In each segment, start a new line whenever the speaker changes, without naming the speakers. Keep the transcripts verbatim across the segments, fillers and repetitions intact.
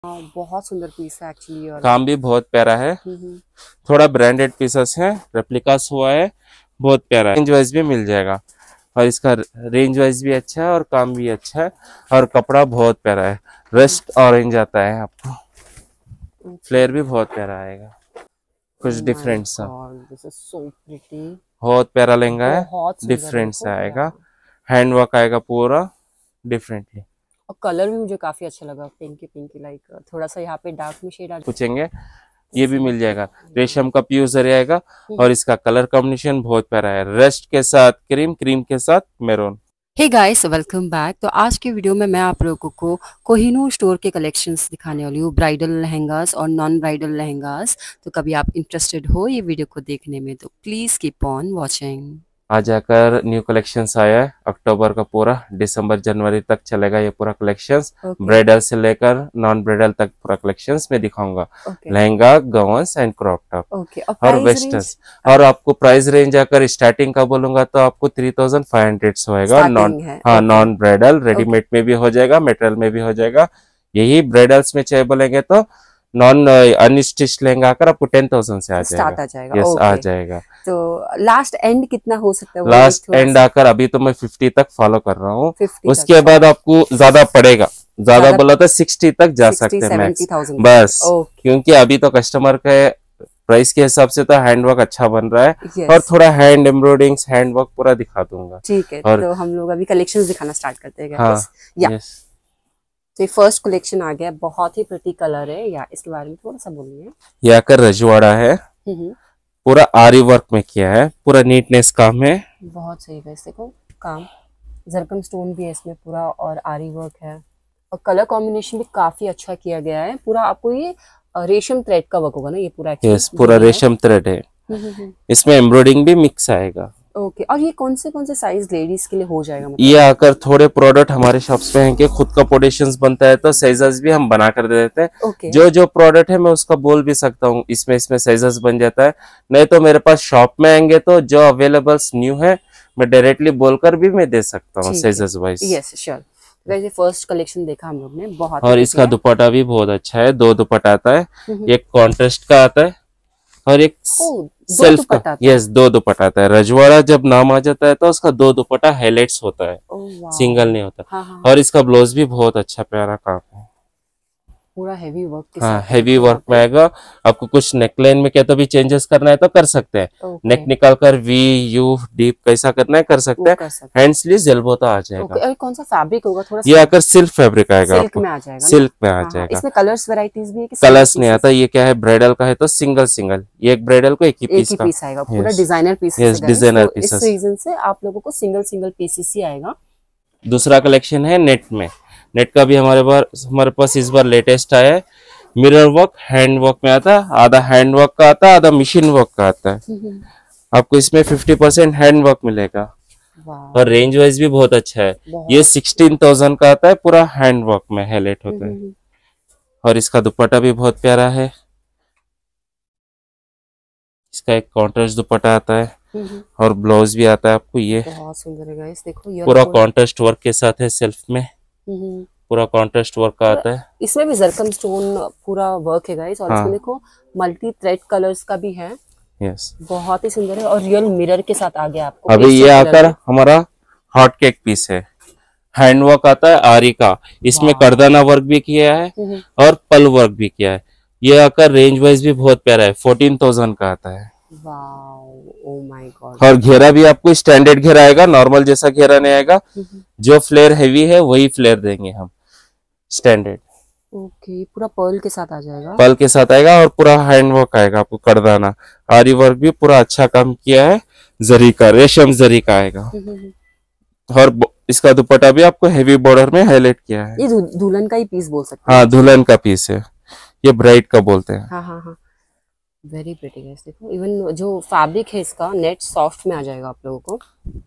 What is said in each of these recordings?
हाँ, बहुत सुंदर पीस है एक्चुअली। और
काम भी बहुत प्यारा है, थोड़ा ब्रांडेड पीसेस है, रेप्लिकास हुआ है, बहुत प्यारा है। रेंज वाइज भी मिल जाएगा और इसका रेंज वाइज भी अच्छा है और काम भी अच्छा है और कपड़ा बहुत प्यारा है। रस्ट ऑरेंज आता है आपको, फ्लेयर भी बहुत प्यारा आएगा, कुछ डिफरेंट सा।
This is so pretty.
बहुत प्यारा लहंगा है,
बहुत सुंदर है,
डिफरेंट
देखो
सा
यार।
आएगा, हैंड वर्क आएगा पूरा डिफरेंटली।
और कलर भी मुझे काफी अच्छा लगा, पिंकी पिंकी लाइक थोड़ा सा यहाँ पे डार्क में शेड आ
पूछेंगे ये भी मिल जाएगा, रेशम का प्योर जरी आएगा और इसका कलर कॉम्बिनेशन बहुत प्यारा है, रस्ट के साथ क्रीम, क्रीम के साथ maroon.
Hey guys, welcome back. तो आज के वीडियो में मैं आप लोगों को कोहिनूर स्टोर के कलेक्शंस दिखाने वाली हूँ, ब्राइडल लहंगास और नॉन ब्राइडल लहंगास। तो कभी आप इंटरेस्टेड हो ये वीडियो को देखने में तो प्लीज कीप ऑन वॉचिंग।
आज जाकर न्यू कलेक्शंस आया है, अक्टूबर का पूरा दिसंबर जनवरी तक चलेगा ये पूरा कलेक्शंस।
okay.
ब्राइडल से लेकर नॉन ब्राइडल तक पूरा कलेक्शंस में दिखाऊंगा,
okay.
Lehenga, gowns and crop top
okay.
और, और वेस्टर्न्स। और आपको प्राइस रेंज आकर स्टार्टिंग का बोलूंगा तो आपको थ्री थाउजेंड फाइव हंड्रेड से होएगा। नॉन हाँ नॉन ब्राइडल रेडीमेड में भी हो जाएगा, मेटेरियल में भी हो जाएगा। यही ब्राइडल्स में चाहे बोलेंगे तो नॉन अनस्टिच लहंगा आकर आपको टेन थाउजेंड से आ जाएगा,
आ जाएगा।
Yes
okay.
आ जाएगा।
तो लास्ट एंड कितना हो सकता है?
लास्ट एंड आकर अभी तो मैं फिफ्टी तक फॉलो कर रहा हूँ, उसके बाद आपको ज्यादा पड़ेगा, ज्यादा बोला तो सिक्सटी तक जा सकते हैं मैक्स, बस okay. क्योंकि अभी तो कस्टमर के प्राइस के हिसाब से तो हैंडवर्क अच्छा बन रहा है yes. और थोड़ा हैंड एम्ब्रॉयडिंग हैंडवर्क पूरा दिखा दूंगा।
ठीक है, और तो हम लोग अभी कलेक्शंस दिखाना स्टार्ट करते हैं।
हाँ,
यस। तो फर्स्ट कलेक्शन आ गया, बहुत ही प्रिटी कलर है, या इसके बारे में थोड़ा सा बोलिए।
ये आकर रजवाड़ा है, पूरा आरी वर्क में किया है, पूरा नीटनेस काम है,
बहुत सही है। देखो काम, जरकन स्टोन भी है इसमें पूरा और आरी वर्क है, और कलर कॉम्बिनेशन भी काफी अच्छा किया गया है। पूरा आपको ये रेशम थ्रेड का वर्क होगा ना, ये पूरा
यस पूरा रेशम थ्रेड है, इसमें एम्ब्रॉयडिंग भी मिक्स आएगा।
Okay okay. और ये कौन से कौन से साइज लेडीज के लिए हो जाएगा? मतलब
ये आकर थोड़े प्रोडक्ट हमारे शॉप्स पे हैं कि खुद का प्रोडक्शंस बनता है तो साइजेस भी हम बना कर दे देते हैं। okay. जो जो प्रोडक्ट है मैं उसका बोल भी सकता हूँ, इसमें इसमें साइजेस बन जाता है। नहीं तो मेरे पास शॉप में आएंगे तो जो अवेलेबल्स न्यू है मैं डायरेक्टली बोलकर भी मैं दे सकता हूँ साइजेस वाइज।
Yes sure. वैसे फर्स्ट कलेक्शन देखा हम लोग ने, बहुत
और इसका दुपट्टा भी बहुत अच्छा है, दो दुपट्टा आता है, एक कॉन्ट्रास्ट का आता है और एक सेल्फ का। यस दो दुपट्टा आता है। रजवाड़ा जब नाम आ जाता है तो उसका दो दुपट्टा हाईलाइट्स होता है, सिंगल नहीं होता। हाँ, हाँ, और इसका ब्लाउज भी बहुत अच्छा प्यारा काम है,
पूरा हेवी वर्क के
हाँ हेवी वर्क में आएगा। आपको कुछ नेकलाइन में क्या तो भी चेंजेस करना है तो कर सकते हैं, okay. नेक निकाल कर वी यू डीप कैसा करना है कर सकते हैं, हैंड स्लीव एल्बो तो आ जाएगा। okay.
और कौन सा फैब्रिक होगा? थोड़ा
ये आकर सिल्क फैब्रिक आएगा,
सिल्क में आ जाएगा,
सिल्क में आ जाएगा।
इसमें कलर्स वैरायटीज भी है कि
कलर्स नहीं आता? ये क्या है, ब्राइडल का है तो सिंगल सिंगल, ये एक ब्राइडल को एक ही पीस का
पीस आएगा, पूरा designer piece.
Yes designer piece,
इस रीजन से आप लोगों को सिंगल सिंगल पीसेस ही आएगा।
दूसरा कलेक्शन है नेट में, नेट का भी हमारे पास हमारे पास इस बार लेटेस्ट आया है। मिरर वर्क हैंड वर्क में आता है, आधा हैंड वर्क का आता है, आधा मशीन वर्क का आता है। आपको इसमें फिफ्टी परसेंट हैंड वर्क मिलेगा और रेंज वाइज भी बहुत अच्छा है। ये सिक्सटीन थाउजेंड का आता है, पूरा हैंड वर्क में हाईलाइट होता है। और इसका दुपट्टा भी बहुत प्यारा है, इसका एक कॉन्ट्रास्ट दुपट्टा आता है और ब्लाउज भी आता है आपको। ये
बहुत सुंदर है गाइस, देखो
पूरा कॉन्ट्रास्ट वर्क के साथ है, सेल्फ में पूरा कॉन्ट्रास्ट वर्क का आता है।
इसमें भी जरकन स्टोन पूरा वर्क है गाइस, और हाँ। इसमें देखो मल्टी थ्रेड कलर्स का भी है।
यस
बहुत ही सुंदर है और रियल मिरर के साथ आ गया आपको।
अभी ये आकर हमारा हॉट केक पीस है, हैंड वर्क आता है आरी का, इसमें करदाना वर्क भी किया है और पल वर्क भी किया है। ये आकर रेंज वाइज भी बहुत प्यारा है, फोर्टीन थाउजेंड का आता है।
Oh my God.
और घेरा भी आपको स्टैंडर्ड घेरा आएगा, नॉर्मल जैसा घेरा नहीं आएगा। जो फ्लेयर हैवी है वही फ्लेयर देंगे हम स्टैंडर्ड।
ओके, पूरा पर्ल के साथ आ जाएगा,
पर्ल के साथ आएगा और पूरा हैंड वर्क आएगा आपको, करदाना आरी वर्क भी पूरा अच्छा काम किया है, जरी का रेशम जरी का आएगा। और इसका दुपट्टा भी आपको हेवी बॉर्डर में हाईलाइट किया है।
ये दुल्हन का ही पीस बोल सकते हैं।
हाँ दुल्हन का पीस है, ये ब्राइड का बोलते हैं।
हाँ हाँ हाँ, वेरी प्रिटी गाइस। देखो इवन जो फैब्रिक है इसका नेट सॉफ्ट में आ जाएगा आप लोगों को।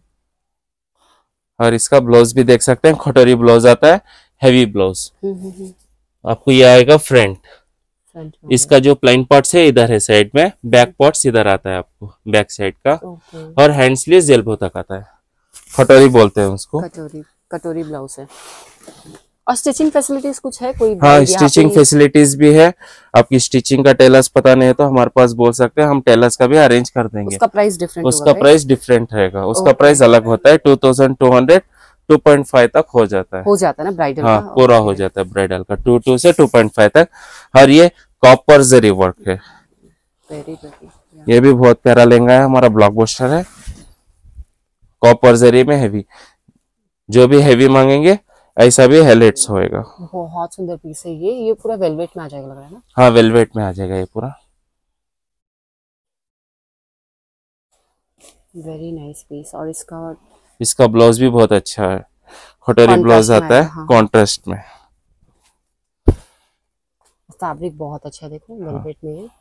और इसका ब्लाउज भी देख सकते हैं, खटोरी ब्लाउज आता है, हेवी ब्लाउज आपको ये आएगा फ्रंट। इसका जो प्लाइन पार्ट्स है इधर है साइड में, बैक पार्ट्स इधर आता है आपको बैक साइड का। और हैंड स्लीव एल्बो तक आता है, खटोरी बोलते हैं उसको।
कटोरी कटोरी ब्लाउज है। और स्टिचिंग फैसिलिटीज कुछ है कोई?
हाँ, स्टिचिंग फैसिलिटीज भी है। आपकी स्टिचिंग का टेलर्स पता नहीं है तो हमारे पास बोल सकते हैं, हम टेलर्स का भी अरेंज कर देंगे।
उसका प्राइस डिफरेंट
उसका
होगा?
प्राइस डिफरेंट रहेगा, उसका
okay.
प्राइस अलग होता है। Two thousand two hundred two point five तक हो जाता है।
हो जाता है ना ब्राइडल
हाँ,
का?
पूरा
okay.
हो जाता है ब्राइडल का टू टू से टू पॉइंट फाइव तक। और ये कॉपर जरी वर्क है।
वेरी वेरी,
ये भी बहुत प्यारा लहंगा है, हमारा ब्लॉकबस्टर है। कॉपर जरी में हेवी, जो भी हेवी मांगेंगे ऐसा भी हेलेट्स होएगा।
बहुत सुंदर पीस है ये। ये पूरा वेलवेट में आ जाएगा लग रहा है ना?
हाँ, वेलवेट में आ जाएगा ये पूरा।
Very nice piece. और इसका
इसका ब्लाउज भी बहुत अच्छा है, कटोरी ब्लाउज आता है
हाँ।
कॉन्ट्रास्ट में।
फैब्रिक बहुत अच्छा है, देखो वेलवेट
हाँ।
में है।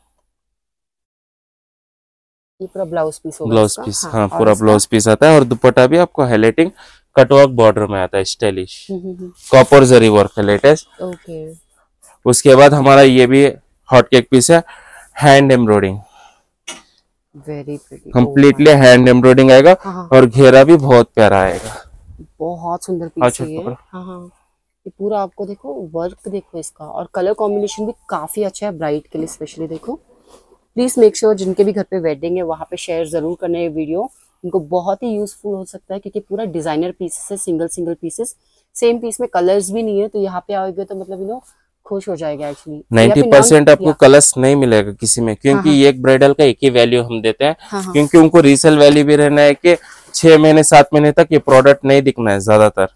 ये पूरा ब्लाउज पीस होगा
ब्लाउज
इसका?
पीस,
हाँ,
हाँ,
और
पूरा ब्लाउज पीस आता है। और दुपट्टा भी आपको हाईलाइटिंग कटवर्क बॉर्डर में आता है, स्टाइलिश कॉपर जरी वर्क है लेटेस्ट।
ओके।
उसके बाद हमारा ये भी हॉट केक पीस है, hand embroidering,
very pretty,
completely hand embroidering आएगा।
हाँ।
और घेरा भी बहुत प्यारा आएगा,
बहुत सुंदर पीस है ये। हाँ हाँ, ये पूरा आपको देखो वर्क देखो इसका, और कलर कॉम्बिनेशन भी काफी अच्छा है ब्राइड के लिए स्पेशली। देखो प्लीज मेक श्योर जिनके भी घर पे वेडिंग है वहां पे शेयर जरूर करना ये वीडियो, इनको बहुत ही यूजफुल हो सकता है क्योंकि पूरा डिजाइनर पीसेस है, single single pieces, same piece में कलर्स भी नहीं है। तो यहाँ पे आओगे तो मतलब यू नो खुश हो जाएगा एक्चुअली।
नाइन्टी परसेंट आपको कलर्स नहीं मिलेगा किसी में, क्योंकि
हाँ,
ये एक ब्राइडल का एक ही वैल्यू हम देते हैं।
हाँ, हाँ,
क्योंकि उनको रीसेल वैल्यू भी रहना है कि छह महीने सात महीने तक ये प्रोडक्ट नहीं दिखना है ज्यादातर।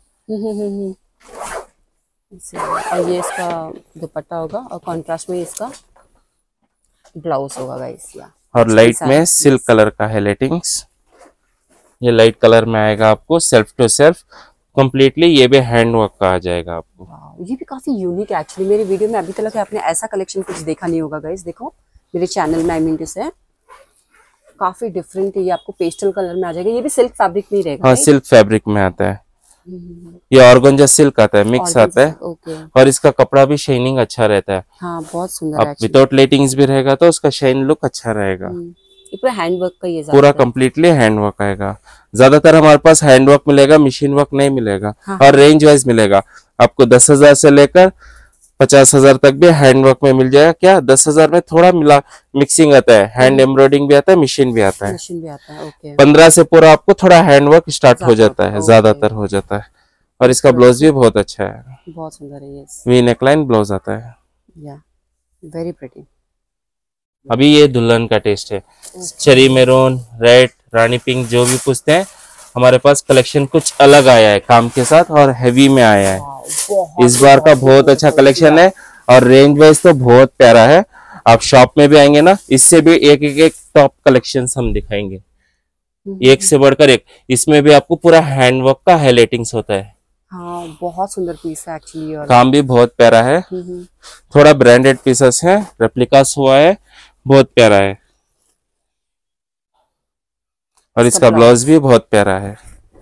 और ये इसका दुपट्टा होगा और कॉन्ट्रास्ट में इसका ब्लाउज होगा गाइस। या
और लाइट में सिल्क कलर का है लेटिंग्स, ये लाइट कलर में आएगा आपको, सेल्फ टू सेल्फ कंप्लीटली। ये भी हैंड वर्क का आ जाएगा आपको।
ये भी काफी यूनिक है एक्चुअली। मेरी वीडियो में अभी तक आपने ऐसा कलेक्शन कुछ देखा नहीं होगा गाइस। देखो मेरे चैनल में आई मीन टू से काफी डिफरेंट है। ये आपको पेस्टल कलर में आ जाएगा। ये भी सिल्क फैब्रिक में रहेगा?
हाँ, सिल्क फैब्रिक में आता है। ये ऑर्गेन्जा सिल्क आता है, मिक्स आता है।
ओके।
और इसका कपड़ा भी शाइनिंग अच्छा रहता है।
हाँ, बहुत सुंदर है।
विदाउट लेटिंग्स भी रहेगा तो उसका शाइन लुक अच्छा रहेगा।
ये पूरा हैंड वर्क का, ये
पूरा कंप्लीटली हैंड वर्क आएगा। ज्यादातर हमारे पास हैंड वर्क मिलेगा, मशीन वर्क नहीं मिलेगा। हाँ। और रेंज वाइज मिलेगा आपको, दस हजार से लेकर पचास हजार तक भी हैंड वर्क में मिल जाएगा। क्या दस हजार में थोड़ा मिला मिक्सिंग आता है, हैंड एम्ब्रॉयडिंग भी आता है, मशीन भी आता है।
मशीन भी आता है, ओके।
पंद्रह से पूरा आपको थोड़ा हैंड वर्क स्टार्ट हो जाता है, ज्यादातर हो जाता है। और इसका ब्लाउज भी बहुत अच्छा है,
बहुत सुंदर है। यस,
वी नेकलाइन ब्लाउज आता है।
या वेरी प्रीटी।
अभी ये दुल्हन का टेस्ट है, cherry maroon, red, rani pink, जो भी पूछते हैं हमारे पास कलेक्शन कुछ अलग आया है काम के साथ और हेवी में आया है। इस बार का बहुत अच्छा कलेक्शन है और रेंज वाइज तो बहुत प्यारा है। आप शॉप में भी आएंगे ना, इससे भी एक एक एक टॉप कलेक्शन हम दिखाएंगे, एक से बढ़कर एक। इसमें भी आपको पूरा हैंडवर्क का हाईलाइटिंग्स होता है।
हाँ, बहुत सुंदर पीस है एक्चुअली। और
काम भी बहुत प्यारा है, थोड़ा ब्रांडेड पीसेस है, रेप्लिकास हुआ है, बहुत प्यारा है। और इसका ब्लाउज भी बहुत प्यारा है।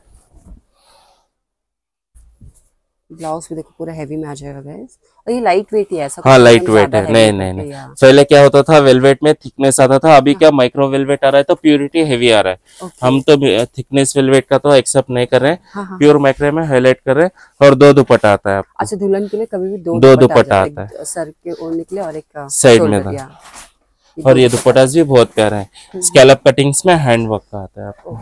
ब्लाउज भी देखो पूरा हेवी में आ जाएगा गाइस। और ये लाइट वेट ही है ऐसा?
हाँ, लाइट वेट है। नहीं नहीं नहीं, पहले क्या होता था वेलवेट में थिकनेस आता था, अभी क्या माइक्रो वेलवेट आ रहा है तो प्योरिटी हेवी आ रहा है। हम तो थिकनेस वेलवेट का तो एक्सेप्ट नहीं कर रहे हैं, प्योर माइक्रो में हाईलाइट कर रहे हैं। और दो दुपट्टा आता है आपको।
अच्छा, दुल्हन के लिए कभी भी दो
दो दुपट्टा आता है,
सर के ओढ़ने के लिए और एक
साइड में था। और ये दुपट्टा भी बहुत प्यारा है, स्कैलप कटिंग्स में हैंड वर्क का आता है आपको।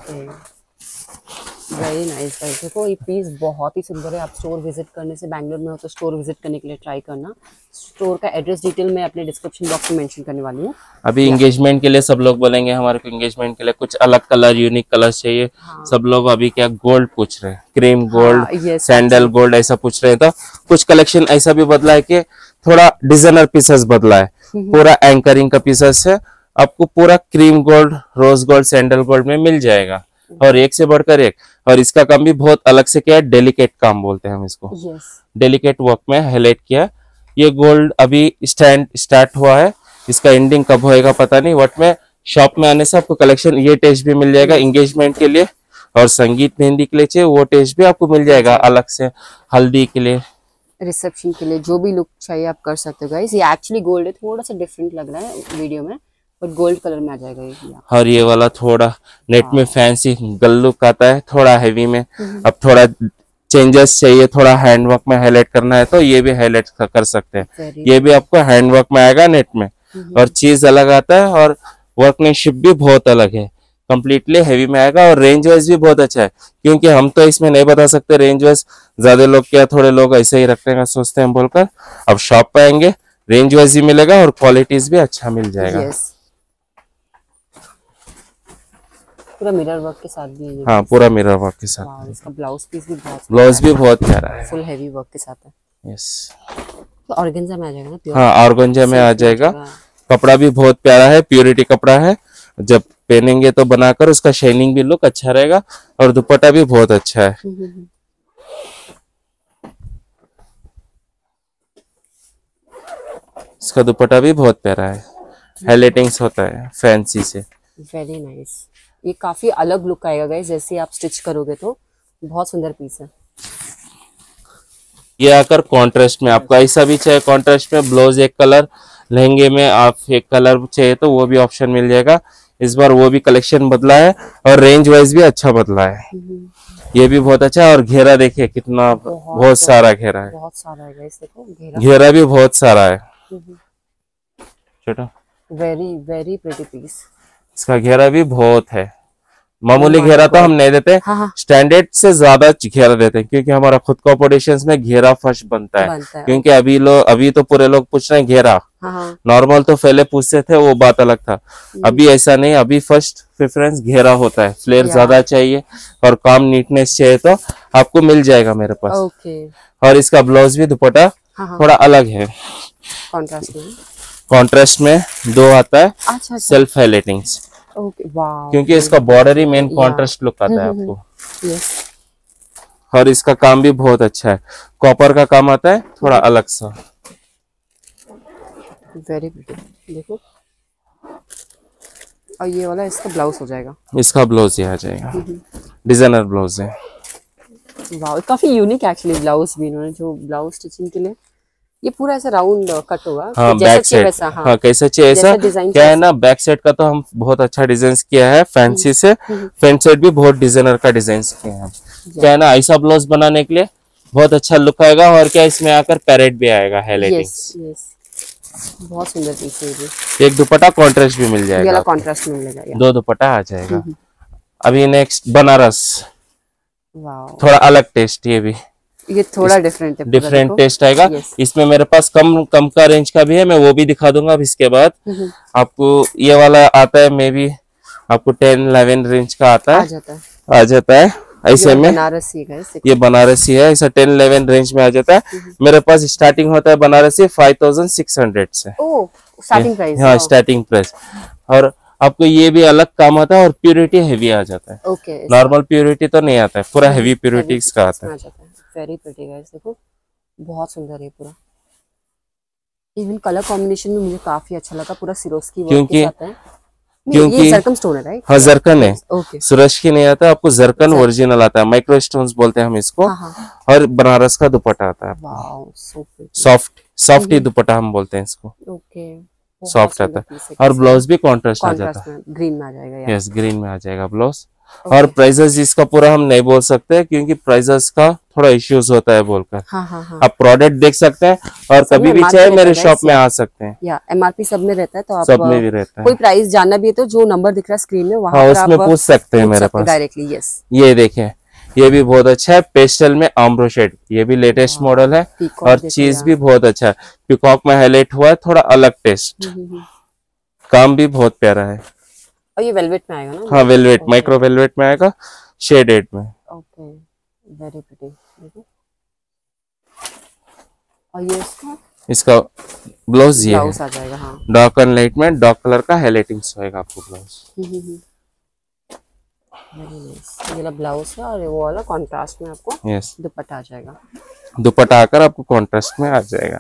Very nice guys. देखो ये पीस बहुत ही सुंदर है। आप स्टोर विजिट करने से, बैंगलोर में हो तो स्टोर विजिट करने के लिए ट्राई करना। स्टोर का एड्रेस डिटेल मैं अपने डिस्क्रिप्शन बॉक्स में मेंशन करने वाली हूँ।
अभी एंगेजमेंट के लिए सब लोग बोलेंगे हमारे को एंगेजमेंट के लिए कुछ अलग कलर, यूनिक कलर चाहिए। हाँ। सब लोग अभी क्या गोल्ड पूछ रहे हैं, क्रीम गोल्ड, हाँ, सैंडल गोल्ड ऐसा पूछ रहे हैं। तो कुछ कलेक्शन ऐसा भी बदला है कि थोड़ा डिजाइनर पीसेस बदला है, पूरा एंकरिंग का पीसेस है। आपको पूरा cream gold, rose gold, sandal gold में मिल जाएगा और एक से बढ़कर एक। और इसका काम भी बहुत अलग से किया है, डेलिकेट काम बोलते हैं हम इसको। yes. डेलिकेट वर्क में हाईलाइट किया। ये गोल्ड अभी स्टैंड स्टार्ट हुआ है, इसका एंडिंग कब होएगा पता नहीं। बट में शॉप में आने से आपको कलेक्शन ये टेस्ट भी मिल जाएगा एंगेजमेंट के लिए, और संगीत मेहंदी के लिए चाहिए वो टेस्ट भी आपको मिल जाएगा अलग से, हल्दी के लिए,
रिसेप्शन के लिए, जो भी लुक चाहिए आप कर सकते हो गाइस। ये एक्चुअली गोल्ड है, थोड़ा सा डिफरेंट लग रहा है वीडियो में, बट गोल्ड कलर में आ जाएगा ये।
और ये वाला थोड़ा नेट में फैंसी गल लुक आता है, थोड़ा हेवी में। अब थोड़ा चेंजेस चाहिए, थोड़ा हैंडवर्क में हाईलाइट करना है तो ये भी हाईलाइट कर सकते हैं। ये भी आपको हैंडवर्क में आएगा नेट में, और चीज अलग आता है और वर्कमैनशिप भी बहुत अलग है, कंप्लीटली हैवी में आएगा। और रेंज वाइज भी बहुत अच्छा है, क्योंकि हम तो इसमें नहीं बता सकते रेंज वाइज, ज्यादा लोग क्या थोड़े लोग ऐसे ही रखने का सोचते हैं बोलकर। अब शॉप पे आएंगे रेंज वाइज ही मिलेगा और क्वालिटीज भी अच्छा मिल जाएगा।
yes. पूरा मिरर वर्क के साथ भी है।
हाँ पूरा मिरर वर्क के साथ।
इसका ब्लाउज पीस भी बहुत
ब्लाउज भी बहुत प्यारा है,
फुल हैवी वर्क के साथ है।
यस
तो ऑर्गेन्जा में आ जाएगा ना प्योर?
हाँ ऑर्गेन्जा में आ जाएगा। कपड़ा भी बहुत प्यारा है, प्योरिटी कपड़ा है, जब पहनेंगे तो बनाकर उसका शाइनिंग भी लुक अच्छा रहेगा। और दुपट्टा भी बहुत अच्छा है। इसका दुपट्टा भी बहुत प्यारा है, हाईलाइटिंग्स होता है फैंसी से।
Very nice. ये काफी अलग लुक आएगा गाइस, जैसे आप स्टिच करोगे तो बहुत सुंदर पीस है।
ये आकर कॉन्ट्रास्ट में, आपको ऐसा भी चाहिए कॉन्ट्रास्ट में, ब्लाउज एक कलर, लहंगे में आप एक कलर चाहिए तो वो भी ऑप्शन मिल जाएगा। इस बार वो भी कलेक्शन बदला है और रेंज वाइज भी अच्छा बदला है। ये भी बहुत अच्छा है। और घेरा देखिए कितना, बहुत, बहुत सारा घेरा है, बहुत सारा है गाइस, देखो घेरा, घेरा भी बहुत सारा है छोटा। Very very pretty piece. इसका घेरा भी बहुत है, मामूली घेरा तो हम नहीं देते, स्टैंडर्ड से ज्यादा घेरा देते हैं, क्योंकि हमारा खुद का ऑपरेशंस में घेरा फर्स्ट बनता है, बनता है। क्योंकि अभी लोग अभी तो पूरे लोग पूछ रहे हैं घेरा, नॉर्मल तो पहले पूछते थे वो बात अलग था, अभी ऐसा नहीं, अभी फर्स्ट प्रेफरेंस घेरा होता है। फ्लेयर ज्यादा चाहिए और काम नीटनेस चाहिए तो आपको मिल जाएगा मेरे पास। ओके। और इसका ब्लाउज भी दुपट्टा थोड़ा अलग है, कॉन्ट्रास्ट में, कॉन्ट्रास्ट में दो आता है। अच्छा, सेल्फ हाईलाइटिंग्स। Okay, wow. क्योंकि इसका बॉर्डर ही मेन कॉन्ट्रास्ट लुक आता है आपको। यस। और इसका काम भी बहुत अच्छा है, कॉपर का काम आता है थोड़ा अलग सा।
वेरी ब्यूटीफुल, देखो। और ये वाला इसका ब्लाउज हो जाएगा,
इसका ब्लाउज ये आ जाएगा, डिजाइनर ब्लाउज है।
वाव, काफी यूनिक एक्चुअली ब्लाउज भी इन्होंने जो ब्लाउज स्टिचिंग के लिए। ये पूरा ऐसा राउंड कट होगा।
हाँ, बैक साइड। हाँ, हाँ, कैसा चाहिए ऐसा, क्या है ना, बैक साइड का तो हम बहुत अच्छा डिजाइन किया है फैंसी से, फ्रंट साइड भी बहुत डिजाइनर का डिजाइन किया है। क्या है ना, ऐसा ब्लाउज बनाने के लिए बहुत अच्छा लुक आएगा। और क्या इसमें आकर पैरेट भी आएगा, हाईलाइटिंग। बहुत सुंदर पीस है। एक दुपट्टा कॉन्ट्रास्ट भी मिल जाएगा,
कॉन्ट्रास्ट में मिलेगा,
दो दुपट्टा आ जाएगा। अभी नेक्स्ट बनारस, थोड़ा अलग टेस्ट, ये भी
ये थोड़ा डिफरेंट है,
डिफरेंट टेस्ट आएगा। इसमें मेरे पास कम कम का रेंज का भी है, मैं वो भी दिखा दूंगा अब इसके बाद। आपको ये वाला आता है, मे भी आपको टेन इलेवन रेंज का आता है, आ जाता है, आ जाता है ऐसे में। बनारसी है, ये बनारसी है, ऐसा टेन इलेवन रेंज में आ जाता है। मेरे पास स्टार्टिंग होता है Banarasi five thousand six hundred से, स्टार्टिंग प्राइस। हाँ, स्टार्टिंग प्राइस। और आपको ये भी अलग काम आता है और प्योरिटी हैवी आ जाता है। ओके, नॉर्मल प्योरिटी तो नहीं आता है, पूरा हैवी प्योरिटी का आता है।
वेरी प्रिटी गाइस, देखो बहुत सुंदर है पूरा। इवन कलर कॉम्बिनेशन में मुझे काफी अच्छा लगा, पूरा सिरोस्की वर्क के साथ है। क्योंकि ये जरकन स्टोन है, राइट?
हाँ, जरकन है। ओके, सिरोस्की नहीं आता, आपको जरकन ओरिजिनल आता है, माइक्रो स्टोन्स बोलते हैं हम इसको। हाँ, और बनारस का दुपट्टा आता है, सॉफ्ट सॉफ्ट ही दुपट्टा हम बोलते हैं इसको। ओके, सॉफ्ट आता है। और ब्लाउज भी कॉन्ट्रास्ट आ जाता है,
ग्रीन में आ जाएगा।
यस, ग्रीन में आ जाएगा ब्लाउज। और प्राइजेस इसका पूरा हम नहीं बोल सकते, क्योंकि प्राइजेस का थोड़ा इश्यूज होता है बोलकर। हाँ, हाँ, हाँ। आप प्रोडक्ट देख सकते हैं और कभी भी चाहे मेरे शॉप में आ सकते हैं।
या एमआरपी सब में रहता है, तो आप
सब में भी रहता है।
कोई प्राइस जानना भी है तो जो नंबर दिख रहा है स्क्रीन में, वहां
हाँ, उसमें पूछ सकते हैं मेरे पास
डायरेक्टली। यस,
ये देखें, ये भी बहुत अच्छा है, पेस्टल में आम्ब्रो शेड, ये भी लेटेस्ट मॉडल है। और चीज भी बहुत अच्छा है, पीकॉक में हाईलाइट हुआ है, थोड़ा अलग टेस्ट, काम भी बहुत प्यारा है।
और ये वेलवेट में आएगा ना?
हाँ, वेलवेट, माइक्रो वेलवेट में आएगा, शेडेड में।
Okay, very pretty. और ये इसका इसका
ब्लाउज ये
ब्लाउज आ जाएगा। हाँ,
डार्क एंड लाइट में डार्क कलर का हाईलाइटिंग्स होएगा आपको ब्लाउज।
ये वाला ब्लाउज है और वो वाला कॉन्ट्रास्ट में आपको
यस
दुपट्टा आ जाएगा।
दुपट्टा आकर आपको कॉन्ट्रास्ट में आ जाएगा।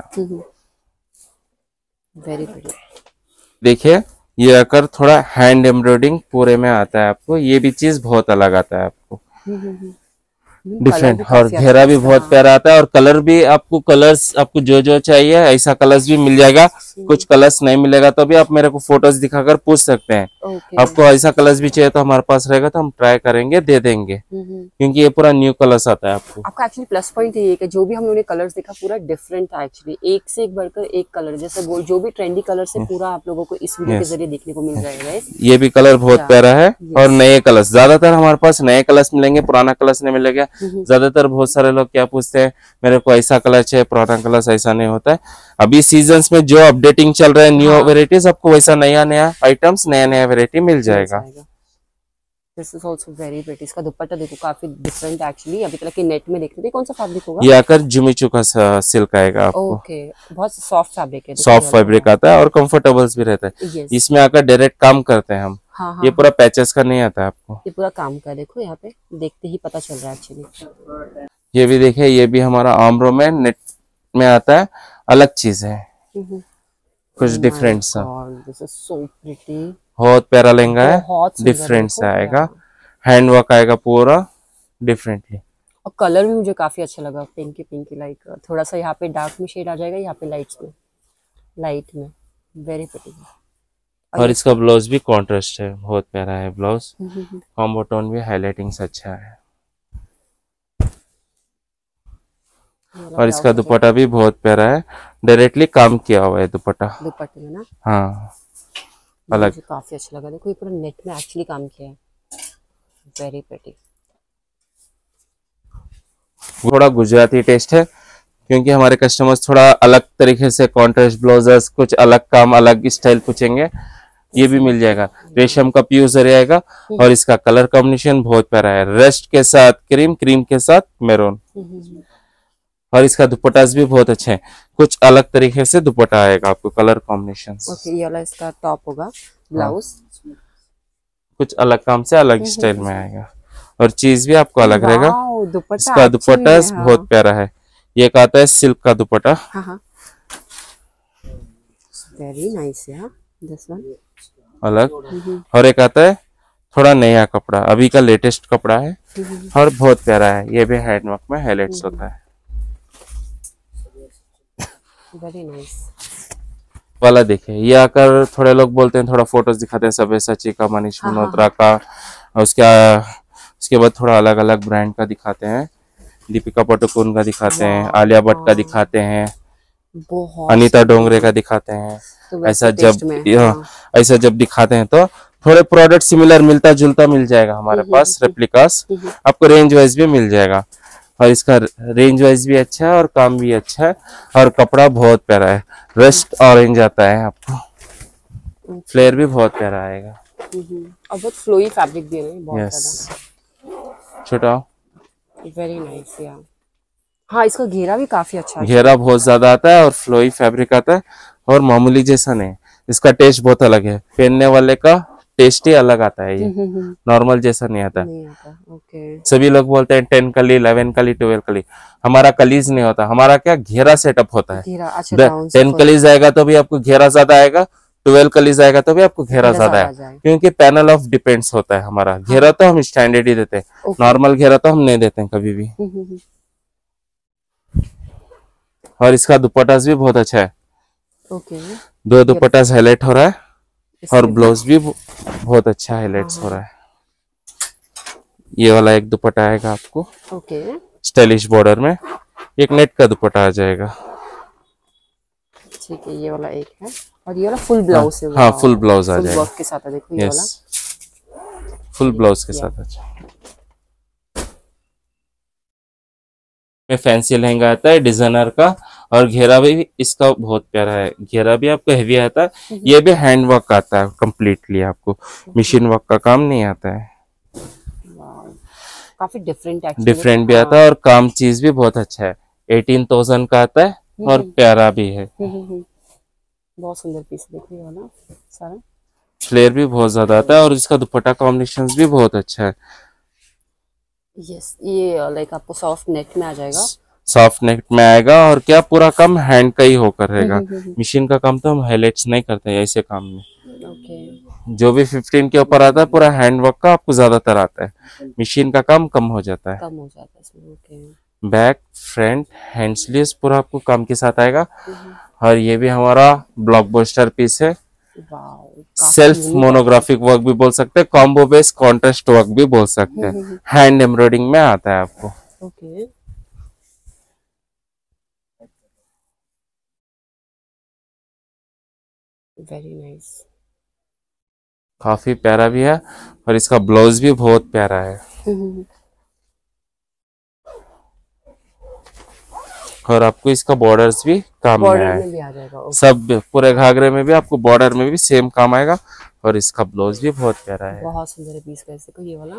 Very pretty.
देखिए, ये आकर थोड़ा हैंड एम्ब्रॉयडिंग पूरे में आता है आपको, ये भी चीज बहुत अलग आता है आपको। डिफरेंट, और घेरा भी बहुत प्यारा आता है, और कलर भी आपको, कलर्स आपको जो जो चाहिए ऐसा कलर्स भी मिल जाएगा। कुछ कलर्स नहीं मिलेगा तो भी आप मेरे को फोटोज दिखाकर पूछ सकते हैं। okay. आपको ऐसा कलर्स भी चाहिए तो हमारे पास रहेगा तो हम ट्राई करेंगे, दे देंगे, क्योंकि ये पूरा न्यू कलर्स आता है आपको।
आपका एक्चुअली प्लस पॉइंट ये है कि जो भी हम लोगों ने कलर्स देखा पूरा डिफरेंट था एक्चुअली, एक से एक बढ़कर एक कलर, जैसे वो जो भी ट्रेंडी कलर से पूरा आप लोगों को इस वीडियो yes. के जरिए देखने को मिल जाएगा।
ये भी कलर बहुत प्यारा है, yes. और नए कलर्स, ज्यादातर हमारे पास नए कलर्स मिलेंगे, पुराना कलर्स नहीं मिलेगा। ज्यादातर बहुत सारे लोग क्या पूछते हैं, मेरे को ऐसा कलर चाहिए, पुराना कलर, ऐसा नहीं होता है। अभी सीजन्स में जो अपडेटिंग चल रहा है, न्यू हाँ। वेराइटीज, आपको वैसा नया नया आइटम्स, नया नया वेराइटी मिल जाएगा।
This is also very pretty. इसका दुपट्टा देखो काफी डिफरेंट एक्चुअली, अभी तक की नेट में देख रहे थे। कौन सा फैब्रिक होगा
ये? आकर जुमिचू का सिल्क आएगा आपको।
ओके, बहुत सॉफ्ट फैब्रिक है,
सॉफ्ट फैब्रिक आता है और कंफर्टेबल्स भी रहता है। yes. इसमें आकर डायरेक्ट काम करते हैं हम। हाँ, हाँ, ये पूरा पैचेस का नहीं आता है आपको, ये पूरा काम का। देखो यहाँ पे देखते ही पता चल रहा है एक्चुअली। ये भी देखिए, ये भी हमारा आम्ब्रो में नेट में आता है, अलग चीज है, कुछ डिफरेंट सा। दिस इज सो प्रीटी, बहुत प्यारा लहंगा है, डिफरेंट सा आएगा, हैंड वर्क आएगा पूरा डिफरेंटली।
और कलर भी मुझे काफी अच्छा लगा, पिंकी पिंकी, लाइक थोड़ा सा यहाँ पे डार्क में शेड आ जाएगा, यहाँ पे लाइट्स में, लाइट में, वेरी प्रीटी।
और इसका ब्लाउज भी कॉन्ट्रास्ट है, बहुत प्यारा है ब्लाउज, कॉम्बो टोन भी, हाईलाइटिंग से अच्छा है। और इसका दुपट्टा भी बहुत प्यारा है, डायरेक्टली काम किया हुआ है दुपट्टा, दुपट्टे में ना। हाँ, अलग,
काफी अच्छा लगा। देखो ये पूरा नेट में एक्चुअली काम किया है, वेरी प्रीटी।
थोड़ा गुजराती टेस्ट है, क्योंकि हमारे कस्टमर्स थोड़ा अलग तरीके से कॉन्ट्रास्ट ब्लाउजेस, कुछ अलग काम, अलग स्टाइल पूछेंगे, ये भी मिल जाएगा। रेशम का प्यूर जरी आएगा, और इसका कलर कॉम्बिनेशन बहुत प्यारा है, रेस्ट के साथ क्रीम, क्रीम के साथ मैरून, और इसका दुपट्टा भी बहुत अच्छा है, कुछ अलग तरीके से दुपट्टा आएगा आपको, कलर कॉम्बिनेशन।
ओके, ये वाला इसका टॉप होगा, ब्लाउज
कुछ अलग काम से अलग स्टाइल में आएगा, और चीज भी आपको अलग रहेगा। इसका दुपट्टा बहुत प्यारा है, ये एक आता है सिल्क का दुपट्टा,
वेरी नाइस यार, दिस वन
अलग, और एक आता है थोड़ा नया कपड़ा, अभी का लेटेस्ट कपड़ा है, और बहुत प्यारा है, ये भी हैंडवर्क में हाईलाइट्स होता है,
वेरी नाइस
वाला। देखिए ये आकर थोड़े लोग बोलते हैं, थोड़ा फोटोज दिखाते हैं, सब्यसाची का, मनीष मल्होत्रा का, उसके उसके बाद थोड़ा अलग अलग ब्रांड का दिखाते हैं, दीपिका पादुकोण का दिखाते हैं, आलिया भट्ट का दिखाते हैं, अनीता डोंगरे का दिखाते हैं। तो ऐसा जब हाँ। ऐसा जब दिखाते हैं तो थोड़े प्रोडक्ट सिमिलर, मिलता जुलता मिल जाएगा हमारे पास, रेप्लिकास आपको रेंज वाइज भी मिल जाएगा, और इसका रेंज वाइज भी अच्छा है, और काम भी अच्छा है, और कपड़ा बहुत प्यारा है, रस्ट ऑरेंज आता है आपको, फ्लेयर भी बहुत प्यारा आएगा,
और बहुत फ्लोई फैब्रिक भी है, बहुत
ज्यादा छोटा,
वेरी नाइस यार। हाँ, इसका घेरा भी काफी अच्छा है,
घेरा बहुत ज्यादा आता है, और फ्लोई फैब्रिक आता है, और मामूली जैसा नहीं, इसका टेस्ट बहुत अलग है, पहनने वाले का टेस्ट ही अलग आता है, ये नॉर्मल जैसा नहीं आता, नहीं आता। ओके। सभी लोग बोलते हैं टेन कली, इलेवन कली, ट्वेल्व कली, हमारा कलीज नहीं होता, हमारा क्या घेरा सेटअप होता है। अच्छा, टेन कलीज आएगा तो भी आपको घेरा ज्यादा आएगा, ट्वेल्व कलीज आएगा तो भी आपको घेरा ज्यादा है, क्योंकि पैनल ऑफ डिपेंड्स होता है हमारा। घेरा तो हम स्टैंडर्ड ही देते हैं, नॉर्मल घेरा तो हम नहीं देते हैं कभी भी। और इसका दुपट्टा भी बहुत अच्छा है, ओके, दो दुपट्टा हाईलाइट हो रहा है, और ब्लाउज भी बहुत अच्छा हाईलाइट्स हो रहा है। ये वाला एक दुपट्टा आएगा आपको, ओके, स्टाइलिश बॉर्डर में, एक नेट का दुपट्टा आ जाएगा,
ठीक है। ये वाला एक है, और ये वाला फुल ब्लाउज है।
हाँ, फुल ब्लाउज आ जाएगा,
वर्क के साथ है, देखो ये वाला
फुल ब्लाउज के साथ अच्छा। में फैंसी लहंगा आता है डिजाइनर का, और घेरा भी इसका बहुत प्यारा है, घेरा भी आपको हेवी आता है, ये भी हैंड वर्क आता है कंप्लीटली, आपको मशीन वर्क का काम नहीं आता है,
काफी डिफरेंट
डिफरेंट भी आता है, और काम चीज भी बहुत अच्छा है, एटीन थाउजेंड का आता है, और प्यारा भी है,
बहुत सुंदर पीस देखिए वाला सारा,
फ्लेयर भी बहुत ज्यादा आता है, और इसका दुपट्टा कॉम्बिनेशन भी बहुत अच्छा है।
यस, ये लाइक आपको सॉफ्ट नेट में आ जाएगा,
सॉफ्ट नेट में आएगा, और क्या पूरा काम हैंड का ही होकर रहेगा, मशीन का काम तो हम हाईलाइट्स नहीं करते हैं ऐसे काम में।
ओके।
जो भी फिफ्टीन के ऊपर आता है पूरा हैंड वर्क का आपको ज्यादातर आता है, मशीन का काम कम हो जाता है।
कम हो जाता है इसमें। Okay.
Back front hand sleeves पूरा आपको काम के साथ आएगा। और ये भी हमारा ब्लॉकबस्टर पीस है। सेल्फ मोनोग्राफिक वर्क भी बोल सकते हैं, कॉम्बो बेस कॉन्ट्रास्ट वर्क भी बोल सकते हैं, हैंड एम्ब्रॉयडिंग में आता है आपको।
ओके। Very nice.
काफी प्यारा भी है और इसका ब्लाउज भी बहुत प्यारा है। और आपको इसका बॉर्डर्स भी काम में
बॉर्डर
है,
में भी आ जाएगा। ओके।
सब पूरे घाघरे में भी आपको बॉर्डर में भी सेम काम आएगा। और इसका ब्लाउज भी बहुत प्यारा है।
बहुत सुंदर है पीस का। देखो ये वाला,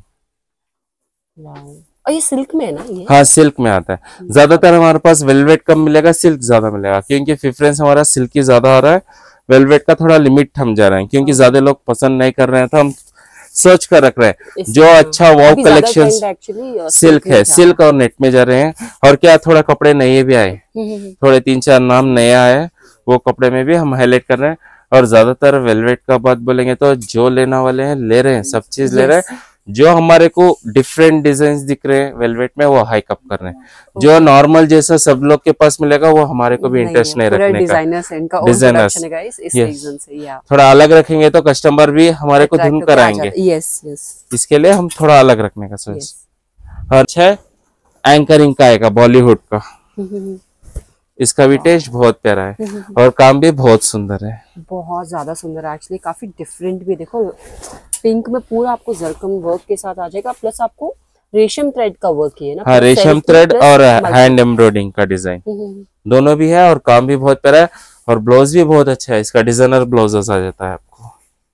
वाओ। और ये सिल्क में है ना ये?
हाँ सिल्क में आता है। ज्यादातर हमारे पास वेलवेट कम मिलेगा, सिल्क ज्यादा मिलेगा, क्योंकि प्रेफरेंस हमारा सिल्क ही ज्यादा आ रहा है। वेलवेट का थोड़ा लिमिट हम जा रहे हैं, क्योंकि ज्यादा लोग पसंद नहीं कर रहे हैं, तो हम सोच कर रख रहे हैं जो अच्छा वाव कलेक्शन सिल्क है, सिल्क और नेट में जा रहे हैं। और क्या थोड़ा कपड़े नए भी आए, थोड़े तीन चार नाम नए आए, वो कपड़े में भी हम हाईलाइट कर रहे हैं। और ज्यादातर वेलवेट का बात बोलेंगे तो जो लेने वाले हैं ले रहे हैं, सब चीज ले रहे हैं। जो हमारे को डिफरेंट डिजाइन दिख रहे हैं वेलवेट में वो हाई कप कर रहे हैं। जो नॉर्मल जैसा सब लोग के पास मिलेगा वो हमारे को भी इंटरेस्ट नहीं, नहीं रखने का। डिजाइनर्स थोड़ा अलग रखेंगे तो कस्टमर भी हमारे को धुन कर आएंगे।
यस यस,
इसके लिए हम थोड़ा अलग रखने का सोच। और अच्छा एंकरिंग का आएगा बॉलीवुड का, इसका भी टेस्ट बहुत प्यारा है और काम भी बहुत सुंदर है,
बहुत ज्यादा सुंदर है एक्चुअली। काफी डिफरेंट भी, देखो पिंक में पूरा आपको जरकन वर्क के साथ आ जाएगा, प्लस आपको रेशम थ्रेड का वर्क है ना।
हाँ रेशम थ्रेड और हैंड एम्ब्रॉयडिंग का डिजाइन दोनों भी है और काम भी बहुत प्यारा है। और ब्लाउज भी बहुत अच्छा है, इसका डिजाइनर ब्लाउज आ जाता है आपको।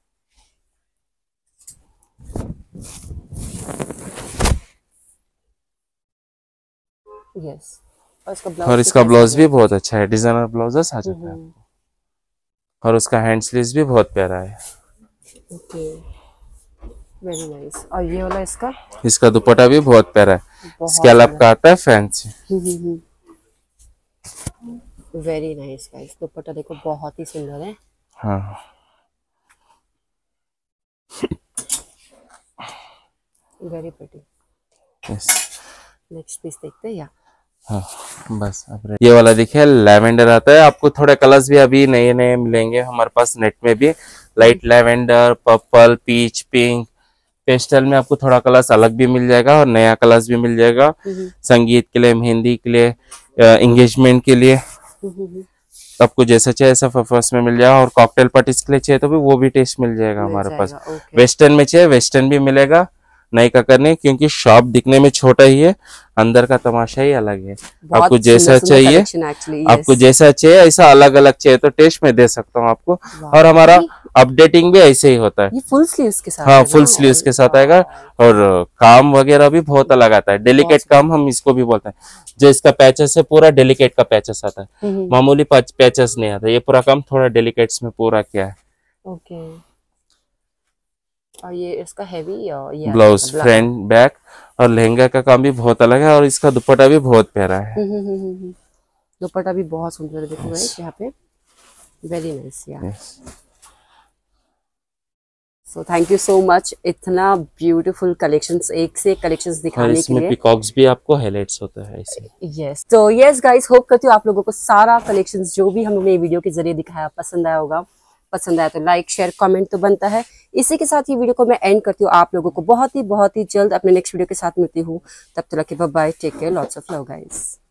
यस।
और इसका ब्लाउज भी बहुत अच्छा है, डिजाइनर ब्लाउज आ जाता है आपको। और उसका हैंड स्लीव्स भी बहुत प्यारा है।
Okay, very nice. और ये वाला इसका
इसका दुपट्टा भी बहुत प्यारा है, स्कैलप का आता है fancy.
Very nice guys, dupatta देखो बहुत ही सुंदर है।
हाँ
very pretty.
Yes,
next piece देखते हैं या
हाँ बस अब ये वाला देखिए लैवेंडर आता है। आपको थोड़े कलर्स भी अभी नए नए मिलेंगे हमारे पास नेट में भी। Light lavender, purple, peach, pink, pastel में आपको थोड़ा कलर्स अलग भी मिल जाएगा और नया कलर्स भी मिल जाएगा। संगीत के लिए, मेहंदी के लिए, एंगेजमेंट के लिए, आपको जैसा चाहिए ऐसा फर्स्ट में मिल जाएगा। और कॉकटेल पार्टीज के लिए चाहिए तो भी वो भी टेस्ट मिल जाएगा हमारे पास। वेस्टर्न में चाहिए वेस्टर्न भी मिलेगा, नहीं का करने, क्योंकि शॉप दिखने में छोटा ही है, अंदर का तमाशा ही अलग है। आपको जैसा चाहिए आपको जैसा चाहिए ऐसा अलग अलग चाहिए तो टेस्ट में दे सकता हूँ आपको। और हमारा अपडेटिंग भी ऐसे ही होता है।
ये फुल स्लीव्स के साथ,
हाँ फुल स्लीव्स के साथ आएगा। और काम वगैरह भी बहुत अलग आता है, डेलिकेट काम हम इसको भी बोलते हैं। जो इसका पैचेस है पूरा डेलिकेट का पैचेस आता है, मामूली पैचेस नहीं आता। ये पूरा काम थोड़ा डेलिकेट्स में पूरा किया है।
ओके। और ये इसका हैवी और ये
ब्लाउज फ्रंट बैक और लहंगा का काम भी बहुत अलग है। और इसका दुपट्टा भी बहुत प्यारा है।
दुपट्टा भी बहुत सुंदर है, देखो गाइस यहाँ पे। वेरी नाइस यार। So thank you so much, इतना ब्यूटीफुल कलेक्शंस, एक से एक कलेक्शंस दिखाने के लिए।
पीकॉक्स भी आपको हाइलाइट्स होता है ऐसे।
यस, तो यस गाइस, होप करती हूँ आप लोगों को सारा कलेक्शंस जो भी हम लोगों ने वीडियो के जरिए दिखाया पसंद आया होगा। पसंद आया तो लाइक शेयर कमेंट तो बनता है। इसी के साथ ये वीडियो को मैं एंड करती हूँ। आप लोगों को बहुत ही बहुत ही जल्द अपने नेक्स्ट वीडियो के साथ मिलती हूँ। तब तक के bye bye, take care, lots of love guys.